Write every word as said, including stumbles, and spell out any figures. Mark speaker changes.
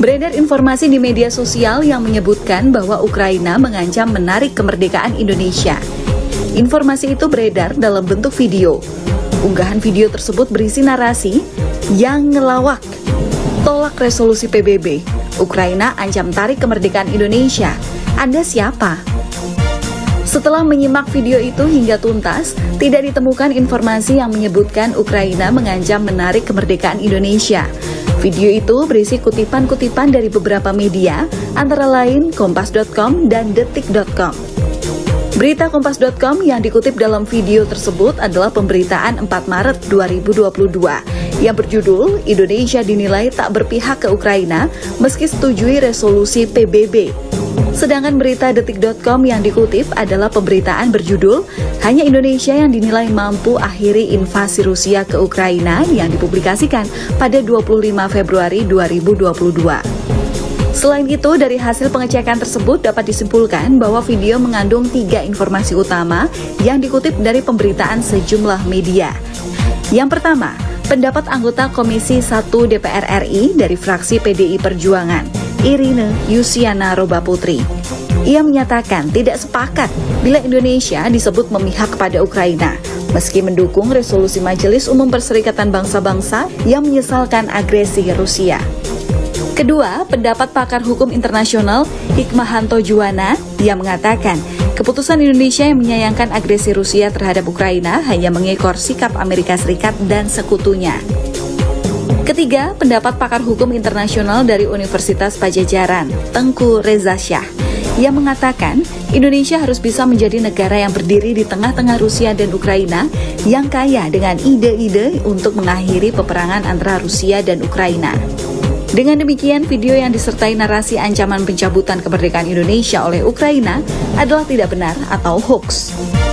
Speaker 1: Beredar informasi di media sosial yang menyebutkan bahwa Ukraina mengancam menarik kemerdekaan Indonesia. Informasi itu beredar dalam bentuk video. Unggahan video tersebut berisi narasi yang ngelawak. Tolak resolusi P B B. Ukraina ancam tarik kemerdekaan Indonesia. Anda siapa? Setelah menyimak video itu hingga tuntas, tidak ditemukan informasi yang menyebutkan Ukraina mengancam menarik kemerdekaan Indonesia. Video itu berisi kutipan-kutipan dari beberapa media, antara lain kompas dot com dan detik dot com. Berita kompas dot com yang dikutip dalam video tersebut adalah pemberitaan empat Maret dua ribu dua puluh dua yang berjudul Indonesia dinilai tak berpihak ke Ukraina meski setujui resolusi P B B. Sedangkan berita detik dot com yang dikutip adalah pemberitaan berjudul Hanya Indonesia yang dinilai mampu akhiri invasi Rusia ke Ukraina yang dipublikasikan pada dua puluh lima Februari dua ribu dua puluh dua. Selain itu, dari hasil pengecekan tersebut dapat disimpulkan bahwa video mengandung tiga informasi utama yang dikutip dari pemberitaan sejumlah media. Yang pertama, pendapat anggota Komisi satu D P R R I dari fraksi P D I Perjuangan, Irine Yusiana Robaputri. Ia menyatakan tidak sepakat bila Indonesia disebut memihak kepada Ukraina, meski mendukung resolusi Majelis Umum Perserikatan Bangsa-Bangsa yang menyesalkan agresi Rusia. Kedua, pendapat pakar hukum internasional Hikmahanto Juwana yang mengatakan keputusan Indonesia yang menyayangkan agresi Rusia terhadap Ukraina hanya mengekor sikap Amerika Serikat dan sekutunya. Ketiga, pendapat pakar hukum internasional dari Universitas Pajajaran, Tengku Reza Shah, yang mengatakan Indonesia harus bisa menjadi negara yang berdiri di tengah-tengah Rusia dan Ukraina yang kaya dengan ide-ide untuk mengakhiri peperangan antara Rusia dan Ukraina. Dengan demikian, video yang disertai narasi ancaman pencabutan kemerdekaan Indonesia oleh Ukraina adalah tidak benar atau hoax.